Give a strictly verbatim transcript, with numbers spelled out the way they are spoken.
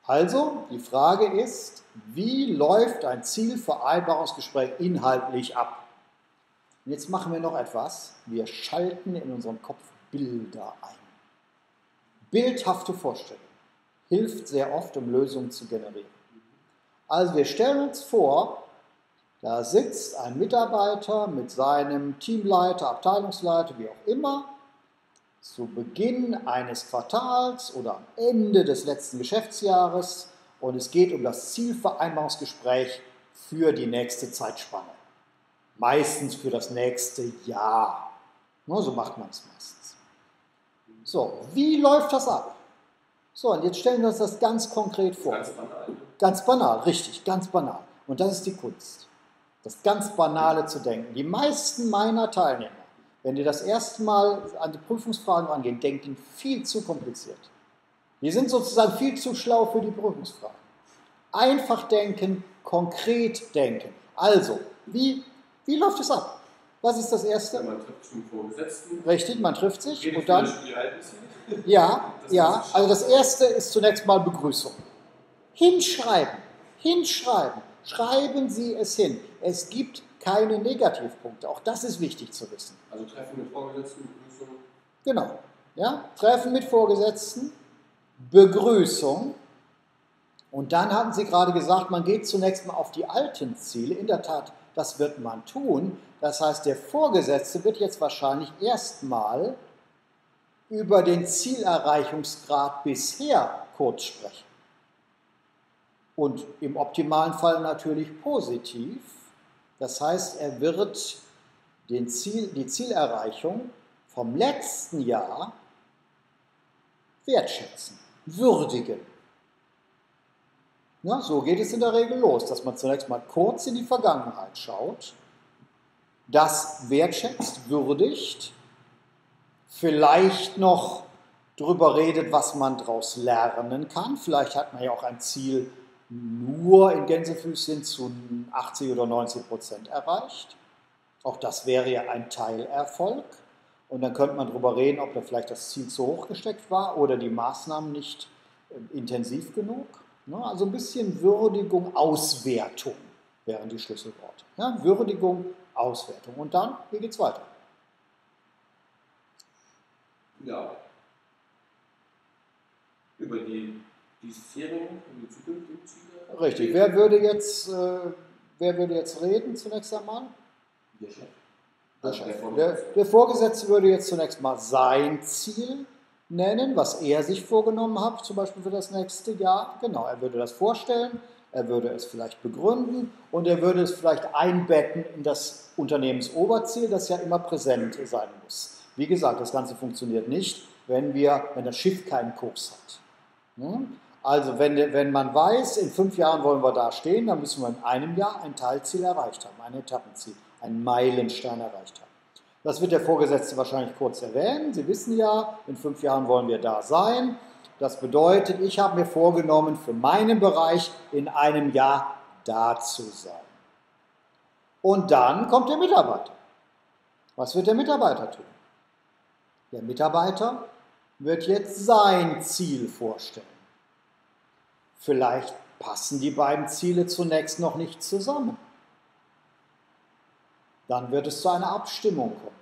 Also, die Frage ist, wie läuft ein Zielvereinbarungsgespräch inhaltlich ab? Und jetzt machen wir noch etwas. Wir schalten in unserem Kopf Bilder ein. Bildhafte Vorstellung hilft sehr oft, um Lösungen zu generieren. Also wir stellen uns vor, da sitzt ein Mitarbeiter mit seinem Teamleiter, Abteilungsleiter, wie auch immer, zu Beginn eines Quartals oder am Ende des letzten Geschäftsjahres und es geht um das Zielvereinbarungsgespräch für die nächste Zeitspanne. Meistens für das nächste Jahr. So macht man es meistens. So, wie läuft das ab? So, und jetzt stellen wir uns das ganz konkret vor. Ganz banal. Ganz banal, richtig, ganz banal. Und das ist die Kunst. Das ganz Banale zu denken. Die meisten meiner Teilnehmer, wenn die das erste Mal an die Prüfungsfragen rangehen, denken viel zu kompliziert. Die sind sozusagen viel zu schlau für die Prüfungsfragen. Einfach denken, konkret denken. Also, wie, wie läuft es ab? Was ist das Erste? Man trifft sich mit Vorgesetzten. Richtig, man trifft sich Reden und dann... viele Spielhaltnisse. Ja, Das ja, ist- also das Erste ist zunächst mal Begrüßung. Hinschreiben, hinschreiben, schreiben Sie es hin. Es gibt keine Negativpunkte, auch das ist wichtig zu wissen. Also Treffen mit Vorgesetzten, Begrüßung. Genau, ja, Treffen mit Vorgesetzten, Begrüßung und dann hatten Sie gerade gesagt, man geht zunächst mal auf die alten Ziele. In der Tat, das wird man tun. Das heißt, der Vorgesetzte wird jetzt wahrscheinlich erstmal über den Zielerreichungsgrad bisher kurz sprechen. Und im optimalen Fall natürlich positiv. Das heißt, er wird den Ziel, die Zielerreichung vom letzten Jahr wertschätzen, würdigen. Ja, so geht es in der Regel los, dass man zunächst mal kurz in die Vergangenheit schaut, das wertschätzt, würdigt, vielleicht noch darüber redet, was man daraus lernen kann. Vielleicht hat man ja auch ein Ziel nur in Gänsefüßchen zu achtzig oder neunzig Prozent erreicht. Auch das wäre ja ein Teilerfolg. Und dann könnte man darüber reden, ob da vielleicht das Ziel zu hoch gesteckt war oder die Maßnahmen nicht äh, intensiv genug. Ne? Also ein bisschen Würdigung, Auswertung wären die Schlüsselworte. Ja? Würdigung, Auswertung. Und dann, wie geht es weiter? Ja. Über die diesjährigen und die zukünftigen Ziele. Richtig. Wer würde jetzt, äh, wer würde jetzt reden zunächst einmal? Der Chef. Der, Also Chef. der Der, der Vorgesetzte würde jetzt zunächst mal sein Ziel nennen, was er sich vorgenommen hat, zum Beispiel für das nächste Jahr. Genau, er würde das vorstellen, er würde es vielleicht begründen und er würde es vielleicht einbetten in das Unternehmensoberziel, das ja immer präsent sein muss. Wie gesagt, das Ganze funktioniert nicht, wenn, wir, wenn das Schiff keinen Kurs hat. Also wenn, wenn man weiß, in fünf Jahren wollen wir da stehen, dann müssen wir in einem Jahr ein Teilziel erreicht haben, ein Etappenziel, einen Meilenstein erreicht haben. Das wird der Vorgesetzte wahrscheinlich kurz erwähnen. Sie wissen ja, in fünf Jahren wollen wir da sein. Das bedeutet, ich habe mir vorgenommen, für meinen Bereich in einem Jahr da zu sein. Und dann kommt der Mitarbeiter. Was wird der Mitarbeiter tun? Der Mitarbeiter wird jetzt sein Ziel vorstellen. Vielleicht passen die beiden Ziele zunächst noch nicht zusammen. Dann wird es zu einer Abstimmung kommen.